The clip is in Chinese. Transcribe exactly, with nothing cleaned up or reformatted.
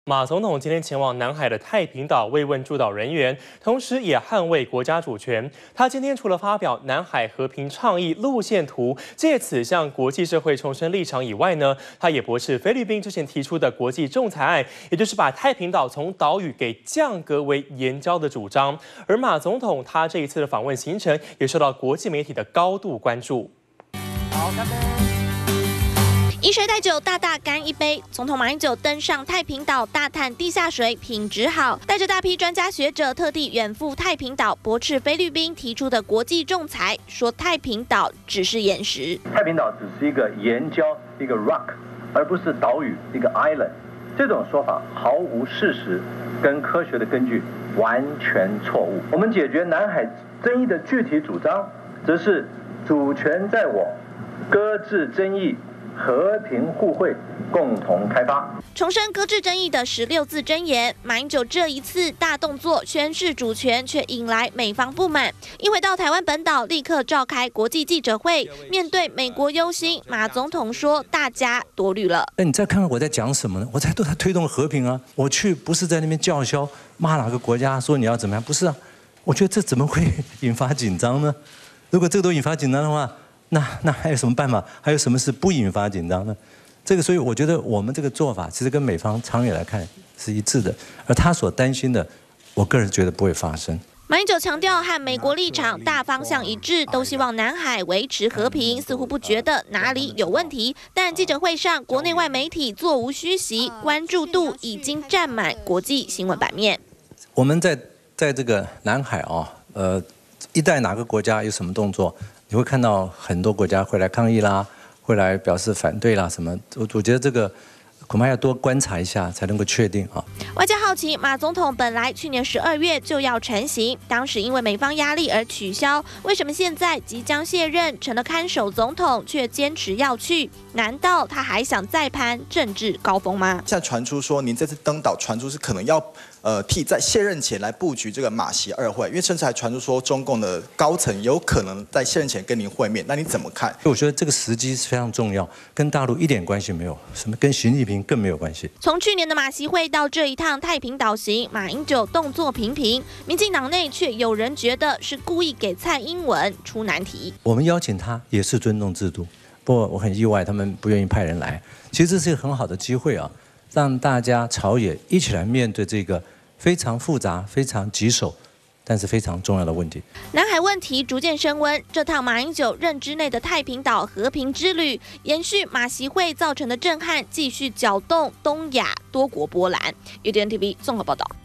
马总统今天前往南海的太平岛慰问驻岛人员，同时也捍卫国家主权。他今天除了发表南海和平倡议路线图，借此向国际社会重申立场以外呢，他也驳斥菲律宾之前提出的国际仲裁案，也就是把太平岛从岛屿给降格为岩礁的主张。而马总统他这一次的访问行程也受到国际媒体的高度关注。 好，干杯！ 以水代酒，大大干一杯。总统马英九登上太平岛，大探地下水品质好，带着大批专家学者特地远赴太平岛，驳斥菲律宾提出的国际仲裁，说太平岛只是岩石。 太平岛只是一个岩礁，一个 rock， 而不是岛屿，一个 island。这种说法毫无事实跟科学的根据，完全错误。我们解决南海争议的具体主张，则是主权在我，搁置争议。 和平互惠，共同开发。 重申搁置争议的十六字箴言。马英九这一次大动作宣示主权，却引来美方不满。一回到台湾本岛，立刻召开国际记者会。面对美国忧心，马总统说：“大家多虑了。” 那你再看看我在讲什么呢？我在对他推动和平啊！我去不是在那边叫嚣骂哪个国家，说你要怎么样？不是啊！我觉得这怎么会引发紧张呢？如果这个都引发紧张的话， 那那还有什么办法？还有什么是不引发紧张呢？这个，所以我觉得我们这个做法其实跟美方长远来看是一致的，而他所担心的，我个人觉得不会发生。 马英九强调和美国立场大方向一致，都希望南海维持和平，似乎不觉得哪里有问题。但记者会上，国内外媒体座无虚席，关注度已经占满国际新闻版面。 我们在在这个南海啊，呃，一旦哪个国家有什么动作， 你会看到很多国家会来抗议啦，会来表示反对啦，什么？我我觉得这个恐怕要多观察一下才能够确定啊。 外界好奇，马总统本来去年十二月就要成行，当时因为美方压力而取消，为什么现在即将卸任，成了看守总统，却坚持要去？难道他还想再攀政治高峰吗？ 现在传出说，您这次登岛，传出是可能要 呃，替在卸任前来布局这个马习二会，因为甚至还传出说中共的高层有可能在卸任前跟您会面，那你怎么看？ 我觉得这个时机是非常重要，跟大陆一点关系没有，什么跟习近平更没有关系。 从去年的马习会到这一趟太平岛行，马英九动作频频，民进党内却有人觉得是故意给蔡英文出难题。 我们邀请他也是尊重制度，不过我很意外，他们不愿意派人来。其实这是一个很好的机会啊， 让大家朝野一起来面对这个非常复杂、非常棘手，但是非常重要的问题。 南海问题逐渐升温，这趟马英九认知内的太平岛和平之旅，延续马习会造成的震撼，继续搅动东亚多国波澜。U D N T V 综合报道。